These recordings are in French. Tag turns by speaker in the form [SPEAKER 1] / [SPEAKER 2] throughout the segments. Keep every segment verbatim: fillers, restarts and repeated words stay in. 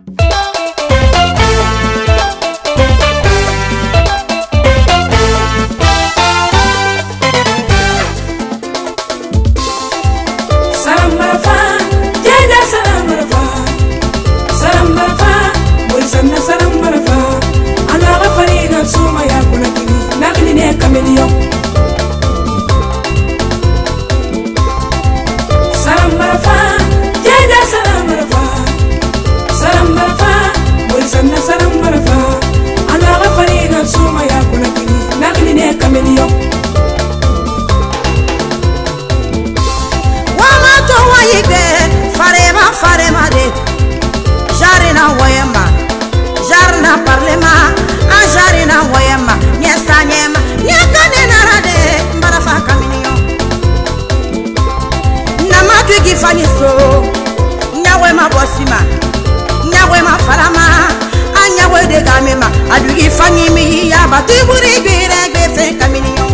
[SPEAKER 1] Nyawe ma bosima, nyawe ma falama, anyawe de gamema, adugi fanyi mi ya batu buri gire gbe kaminiyo.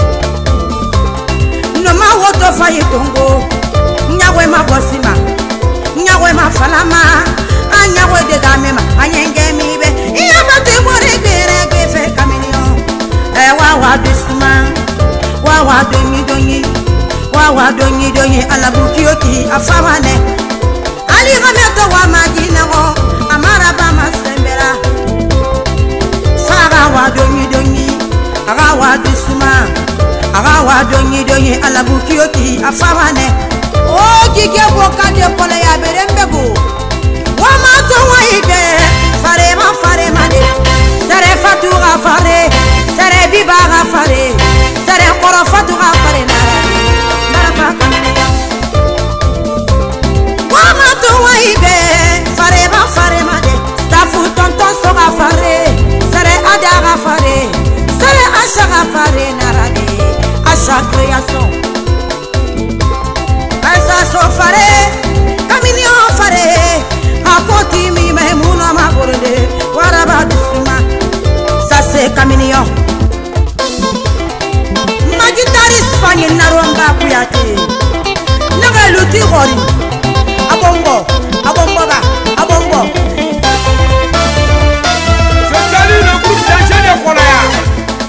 [SPEAKER 1] No ma woto fayi tongo, nyawe ma bosima, nyawe ma falama, anyawe de gamema, anyenge mi be, ya batu buri gire gbe kaminiyo. E wa wa bisma, wa wa donyi donyi. Wa donyi donyi alabukiyoti afawane ali gameto wa majina wo amara ba masembera fara wa donyi donyi aga wa bisuma aga wa donyi donyi alabukiyoti afawane o gige boka de pole ya berembego wa mato wa ide fare ma fare ma de sere fatura fare sere bibaga fare sere koro fatura fare na Fare narade à chaque création Asa so fare Kaminion fare Akoti mi memuna ma borode Waraba dusuma Ça c'est Kaminion Ma guitariste fanyi naromba kuyate Naga luti gori Abongo Abongo ba Abongo
[SPEAKER 2] Je salue le groupe d'ingénieurs Kolaya.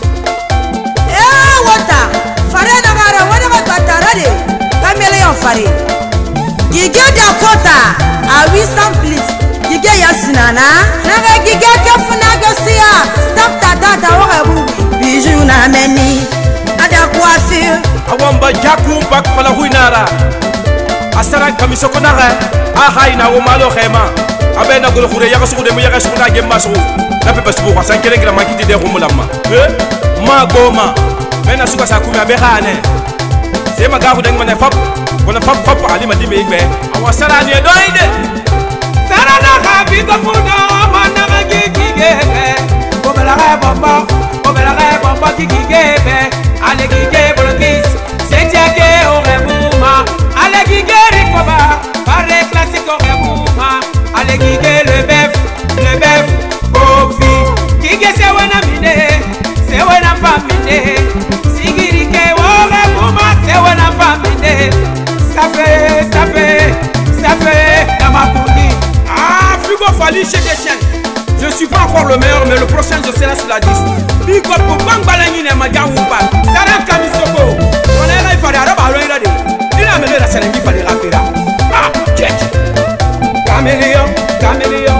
[SPEAKER 1] Gige Dakota à huit cents plus. Gige Yasinana. Naga Gige Kefuna Gosia. Stop ta data Warabu. Bijou na meni. Ada coiffure.
[SPEAKER 2] Awamba Jaku Bak Falahuinara. Asara Kamisokonara. Ahaina Omalo Rema. Abena Golhure Yakasu de Muyakasuna Gemasu. La Pepasbu, Sankere Gramakiti de Rumulama. Eh? Magoma. Mena Suka Sakuma Behane. C'est ma gare d'un manefap. On a pas pas aller me dire mais on sera ni doide sara na happy go funo mana gigige ko bela ga baba ko bela ga baba gigige ale gigige bolokis c'est tiake au rebuma ale gigige rikoba parle classique au rebuma ale gigige le bœuf le bœuf bofi gigige c'est wana mine c'est wana famine sigirike au rebuma c'est wana famine. Ça fait, ça fait, ça fait dans ma bouille. Ah, Frigo Fali chez des chiens. Je suis pas encore le meilleur, mais le prochain je serai sur la liste. Big up pour Bang Balani et Madjawouba. Sarah Kamisoko. On est là, il fallait aller à la il a amené la scène, il fallait la faire. Ah, check. Caméléon, caméléon.